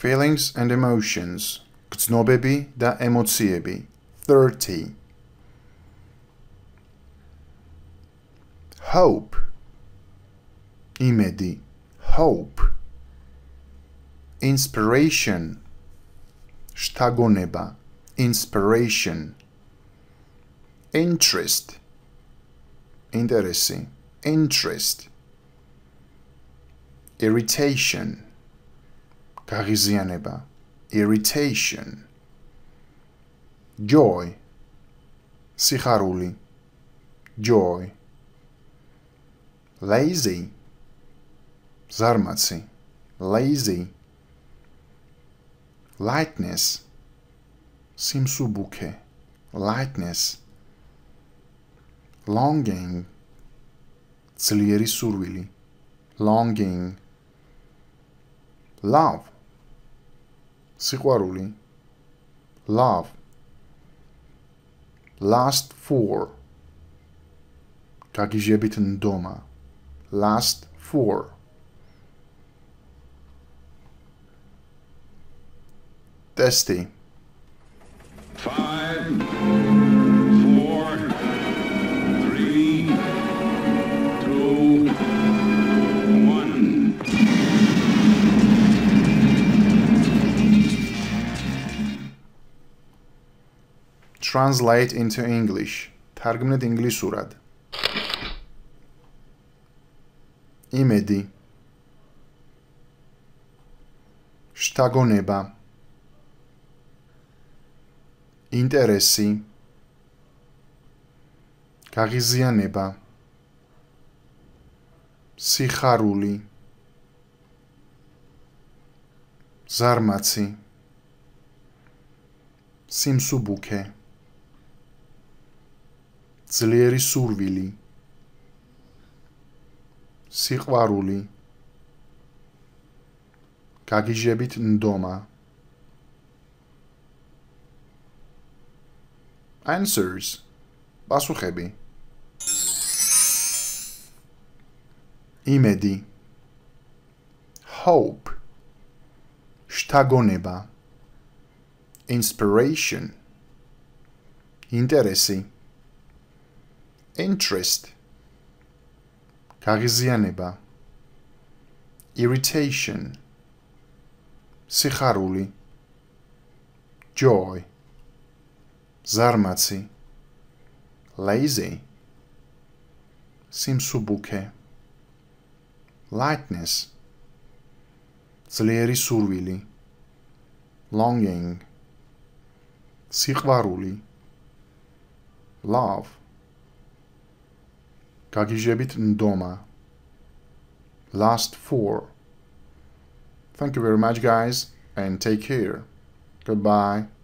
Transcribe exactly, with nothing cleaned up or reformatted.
feelings and emotions, გრძნობები და ემოციები. thirty. Hope, იმედი, hope. Inspiration, შთაგონება, inspiration. Interest, ინტერესი, interest. Irritation, გაღიზიანება, irritation. Joy, სიხარული, joy. Lazy, ზარმაცი, lazy. Lightness, სიმსუბუქე, lightness. Longing, ძლიერი სურვილი, longing. Love, სიყვარული, love. Last for, გაგიჟებით ნდომა, last for. Testy. Five, four, three, two, one. Translate into English. თარგმნით ინგლისურად. იმედი, შთაგონება, ინტერესი, გაღიზიანება, სიხარული, ზარმაცი, სიმსუბუქე, ძლიერი სურვილი, სიყვარული, გაგიჟებით ნდომა. Answers, პასუხები. იმედი, hope, შთაგონება, inspiration, ინტერესი, interest, გაღიზიანება, irritation, სიხარული, joy, ზარმაცი, lazy, სიმსუბუქე, lightness, ძლიერი სურვილი, longing, სიყვარული, love, გაგიჟებით ნდომა, last for. Thank you very much, guys, and take care. Goodbye.